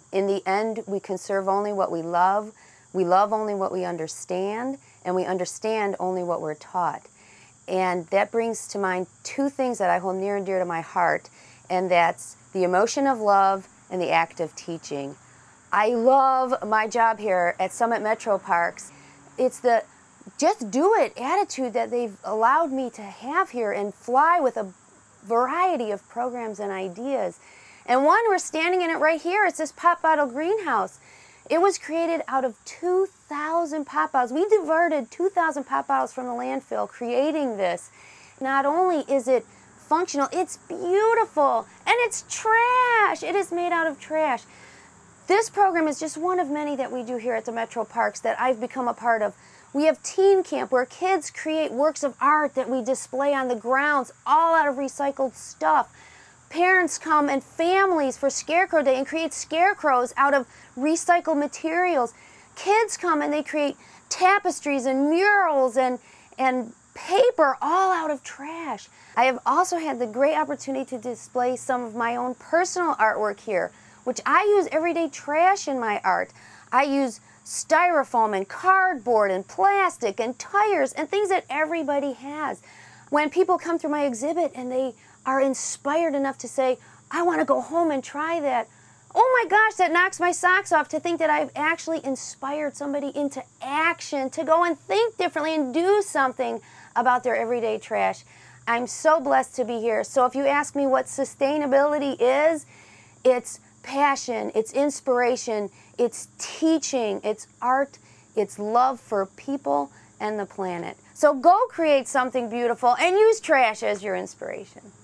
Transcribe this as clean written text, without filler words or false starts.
In the end, we conserve only what we love only what we understand, and we understand only what we're taught. And that brings to mind two things that I hold near and dear to my heart, and that's the emotion of love and the act of teaching. I love my job here at Summit Metro Parks. It's the just do it attitude that they've allowed me to have here and fly with a variety of programs and ideas. And one, we're standing in it right here. It's this pop bottle greenhouse. It was created out of 2,000 pop bottles. We diverted 2,000 pop bottles from the landfill creating this. Not only is it functional, it's beautiful, and it's trash. It is made out of trash. This program is just one of many that we do here at the Metro Parks that I've become a part of. We have teen camp where kids create works of art that we display on the grounds, all out of recycled stuff. Parents come and families for Scarecrow Day and create scarecrows out of recycled materials. Kids come and they create tapestries and murals and paper all out of trash. I have also had the great opportunity to display some of my own personal artwork here, which I use everyday trash in my art. I use styrofoam and cardboard and plastic and tires and things that everybody has. When people come through my exhibit and they are inspired enough to say, I want to go home and try that. Oh my gosh, that knocks my socks off to think that I've actually inspired somebody into action to go and think differently and do something about their everyday trash. I'm so blessed to be here. So if you ask me what sustainability is, it's passion, it's inspiration, it's teaching, it's art, it's love for people and the planet. So go create something beautiful and use trash as your inspiration.